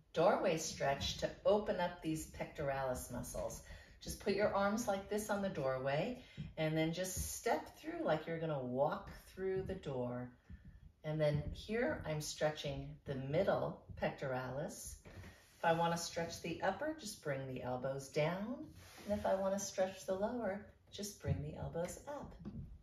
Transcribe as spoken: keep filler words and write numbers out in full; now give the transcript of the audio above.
doorway stretch to open up these pectoralis muscles. Just put your arms like this on the doorway and then just step through like you're gonna walk through the door. And then here I'm stretching the middle pectoralis. If I wanna stretch the upper, just bring the elbows down. And if I wanna stretch the lower, just bring the elbows up.